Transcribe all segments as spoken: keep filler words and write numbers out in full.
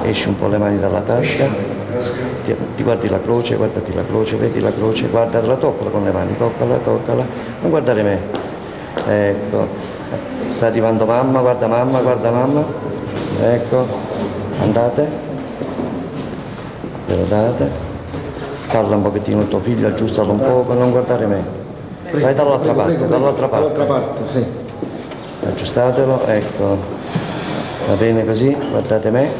esci un po' le mani dalla tasca, ti, ti guardi la croce, guardati la croce, vedi la croce, guardala, toccala con le mani, toccala, toccala, non guardare me. Ecco, sta arrivando mamma, guarda mamma, guarda mamma, ecco, andate, glielo date, parla un pochettino tuo figlio, aggiustalo un po', non guardare me. Vai dall'altra parte, dall'altra parte. Dall'altra parte, sì. Aggiustatelo, ecco, va bene così, guardate me.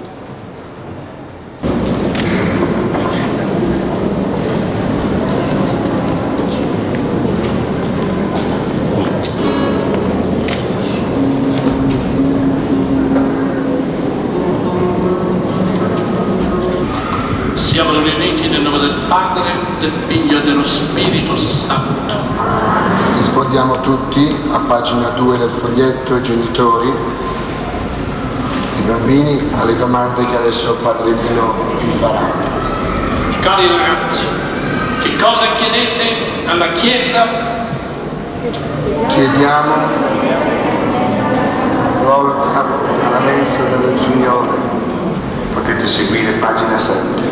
Siamo riuniti nel nome del Padre, del Figlio e dello Spirito Santo. Rispondiamo tutti a pagina due del foglietto, i genitori, i bambini, alle domande che adesso il Padre Nino vi farà. Cari ragazzi, che cosa chiedete alla Chiesa? Chiediamo volta alla mensa dello Signore. Potete seguire pagina sette.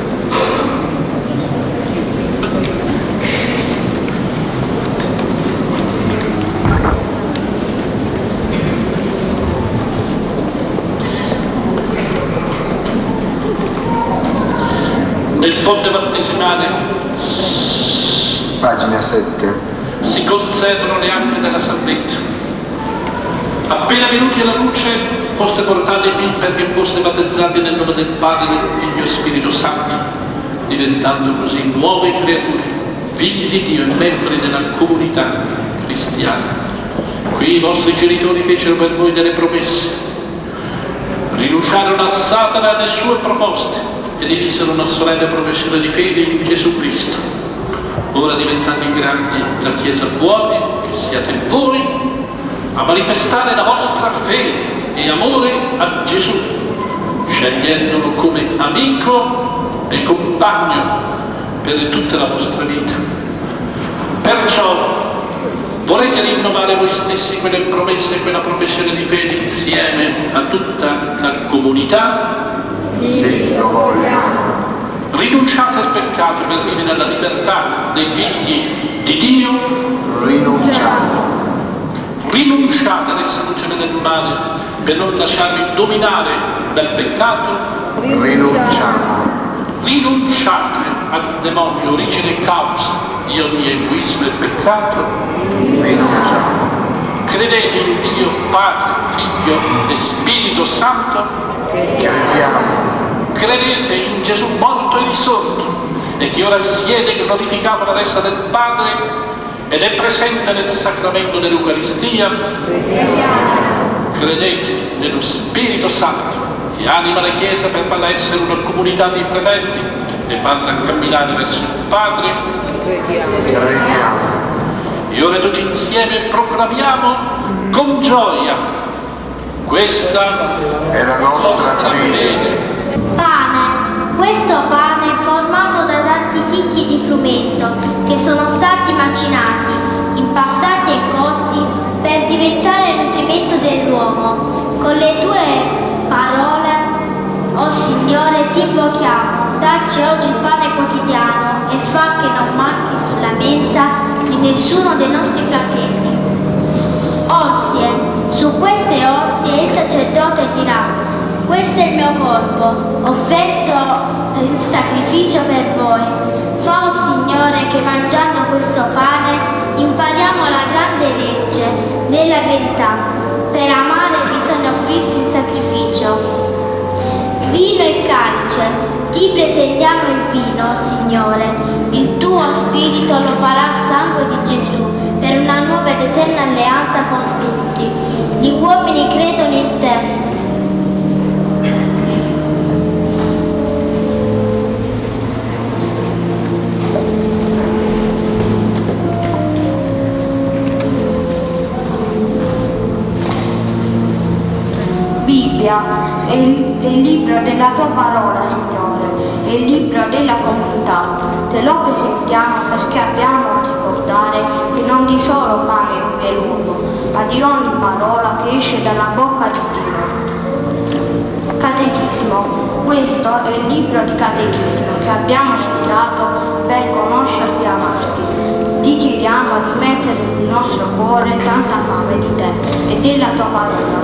Nel fonte battesimale Pagina sette. si conservano le acque della salvezza. Appena venuti alla luce, foste portati qui perché foste battezzati nel nome del Padre, del Figlio e Spirito Santo, diventando così nuove creature, figli di Dio e membri della comunità cristiana. Qui i vostri genitori fecero per voi delle promesse, rinunciarono a Satana e alle sue proposte, e divisero una solenne professione di fede in Gesù Cristo. Ora diventati grandi, la Chiesa vuole che siate voi a manifestare la vostra fede e amore a Gesù, scegliendolo come amico e compagno per tutta la vostra vita. Perciò volete rinnovare voi stessi quelle promesse e quella professione di fede insieme a tutta la comunità? Sì, lo voglio. Rinunciate al peccato per vivere alla libertà dei figli di Dio. Rinunciamo. Rinunciate alle seduzioni del male per non lasciarvi dominare dal peccato. Rinunciamo. Rinunciate al demonio, origine e causa di ogni egoismo e peccato. Rinunciamo. Credete in Dio Padre, Figlio e Spirito Santo. Crediamo. Credete in Gesù morto e risorto e che ora siede glorificato alla destra del Padre ed è presente nel sacramento dell'Eucaristia? Credete nello Spirito Santo che anima la Chiesa per farla essere una comunità di fratelli e farla camminare verso il Padre? Crediamo. E ora tutti insieme proclamiamo con gioia: questa È la nostra fede. Pane, questo pane è formato da tanti chicchi di frumento che sono stati macinati, impastati e cotti per diventare nutrimento dell'uomo. Con le tue parole, o Signore, ti invochiamo, dacci oggi il pane quotidiano e fa che non manchi sulla mensa di nessuno dei nostri fratelli. Ostie, su queste ostie il sacerdote dirà: questo è il mio corpo, offerto in sacrificio per voi. Fa, oh Signore, che mangiando questo pane impariamo la grande legge della verità. Per amare bisogna offrirsi in sacrificio. Vino e calice, ti presentiamo il vino, oh Signore. Il tuo spirito lo farà sangue di Gesù per una nuova ed eterna alleanza con tutti. Gli uomini credono in te. Bibbia è il, è il libro della tua parola, Signore, è il libro della comunità. Te lo presentiamo perché abbiamo a ricordare che non di solo pane vive l'uomo, ma di ogni parola che esce dalla bocca di Dio. Catechismo. Questo è il libro di catechismo che abbiamo studiato per conoscerti e amarti. Ti chiediamo di mettere nel nostro cuore tanta fame di te e della tua parola.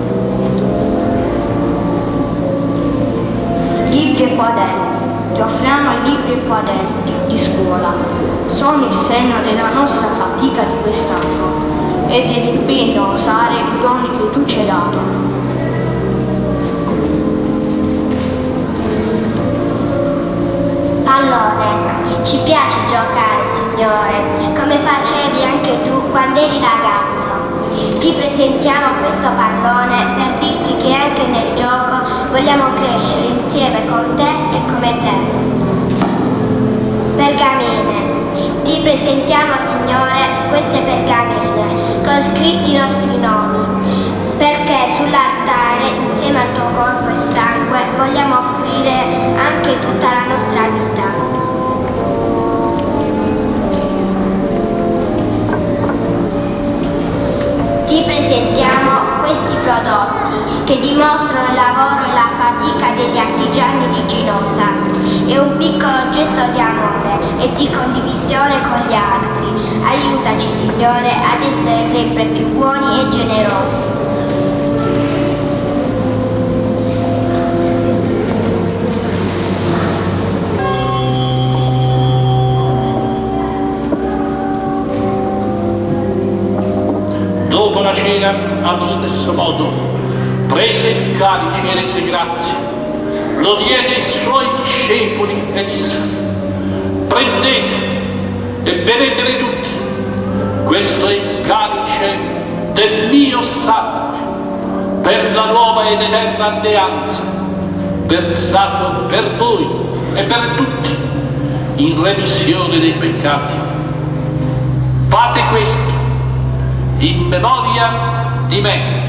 Libri e quaderni. Ti offriamo i libri e quaderni di scuola. Sono il segno della nostra fatica di quest'anno e dell'impegno a usare i doni che tu ci hai dato. Pallone, ci piace giocare, Signore, come facevi anche tu quando eri ragazzo. Ti presentiamo questo pallone per dirti che anche nel gioco vogliamo crescere insieme con te e come te. Pergamene, ti presentiamo, Signore, queste pergamene con scritti i nostri nomi, perché sull'altare, insieme al tuo corpo e sangue, vogliamo offrire anche tutta la nostra vita. Ti presentiamo questi prodotti che dimostrano il lavoro e la fatica degli artigiani di Ginosa. È un piccolo gesto di amore e di condivisione con gli altri. Aiutaci, Signore, ad essere sempre più buoni e generosi. Dopo la cena, allo stesso modo, prese il calice e rese grazie, lo diede ai suoi discepoli e disse: prendete e bevetene tutti, questo è il calice del mio sangue, per la nuova ed eterna alleanza, versato per voi e per tutti, in remissione dei peccati. Fate questo in memoria di me.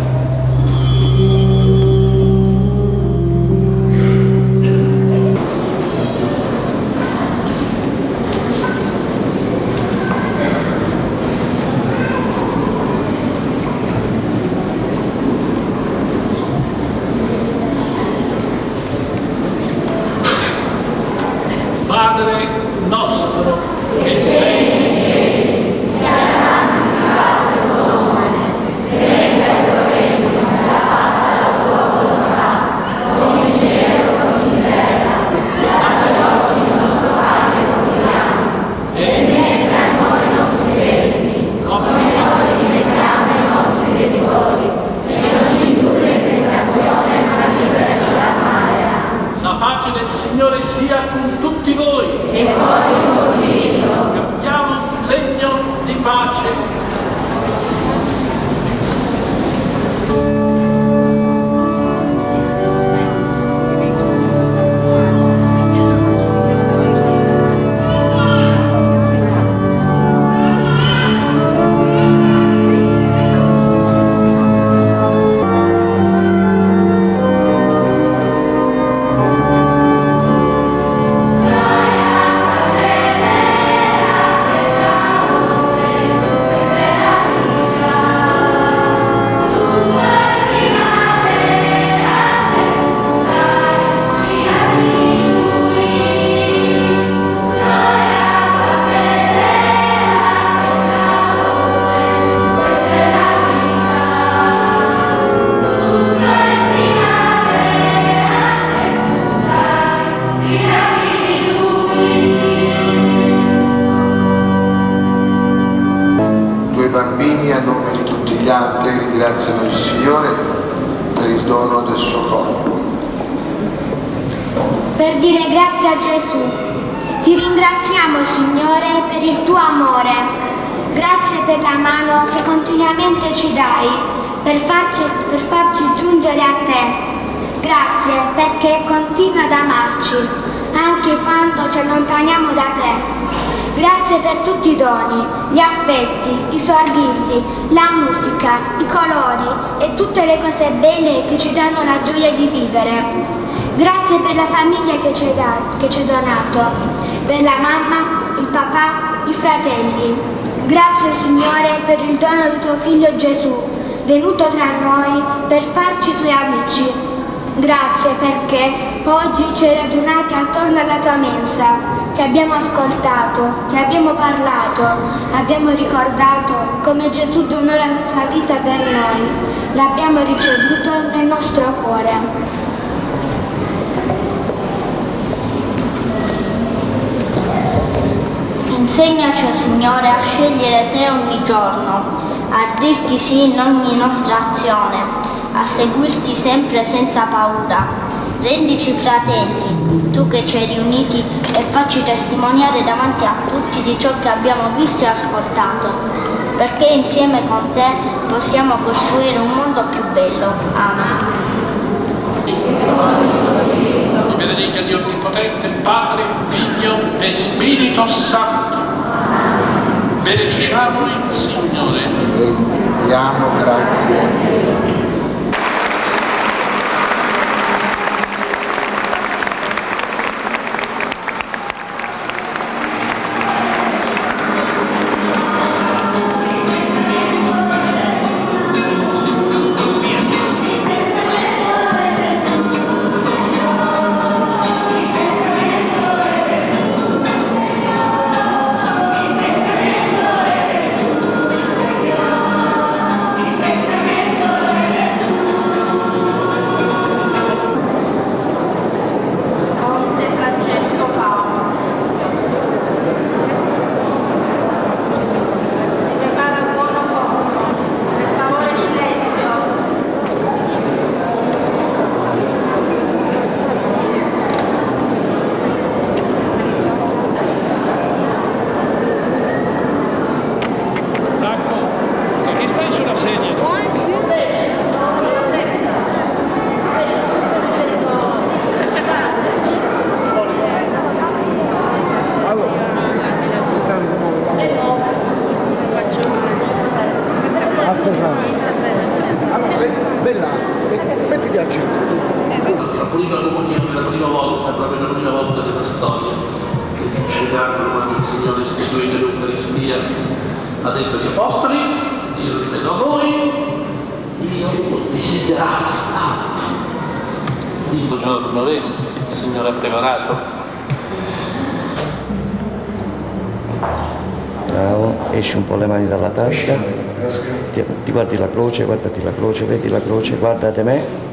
Padre nostro che sei nei cieli, sia santificato il tuo nome, venga il tuo regno, sia fatta la tua volontà, come in cielo così in terra. Dacci oggi il nostro pane quotidiano e rimetti a noi i nostri debiti, come noi rimettiamo i nostri debitori, e non ci indurre in tentazione, ma liberaci dal male. La pace del Signore sia con tutti voi e con il tuo spirito. Cambiamo il segno di pace. Bambini, a nome di tutti gli altri, ringraziano il Signore per il dono del suo corpo. Per dire grazie a Gesù. Ti ringraziamo, Signore, per il tuo amore. Grazie per la mano che continuamente ci dai per farci, per farci giungere a te. Grazie perché continui ad amarci anche quando ci allontaniamo da te. Grazie per tutti i doni, gli affetti, i sorrisi, la musica, i colori e tutte le cose belle che ci danno la gioia di vivere. Grazie per la famiglia che ci hai dato, che ci hai donato, per la mamma, il papà, i fratelli. Grazie, Signore, per il dono di tuo Figlio Gesù, venuto tra noi per farci tuoi amici. Grazie perché oggi ci hai radunati attorno alla tua mensa. Ti abbiamo ascoltato, ti abbiamo parlato, abbiamo ricordato come Gesù donò la sua vita per noi. L'abbiamo ricevuto nel nostro cuore. Insegnaci, oh Signore, a scegliere Te ogni giorno, a dirti sì in ogni nostra azione, a seguirti sempre senza paura. Rendici fratelli, Tu che ci hai riuniti, e facci testimoniare davanti a tutti di ciò che abbiamo visto e ascoltato, perché insieme con Te possiamo costruire un mondo più bello. Amen. Vi benedica Dio Onnipotente, Padre, Figlio e Spirito Santo. Benediciamo il Signore. Rendiamo grazie. Allora, vedi, bella, mettiti al centro. La prima comunione, la prima volta, proprio la prima volta della storia, che succederà quando il Signore istituisce l'Eucaristia, ha detto agli Apostoli, io lo ripeto a voi, io ho desiderato tanto. Il giorno vero, il Signore ha preparato. Bravo, esci un po' le mani dalla tasca, ti, ti guardi la croce, guardati la croce, vedi la croce, guardate me.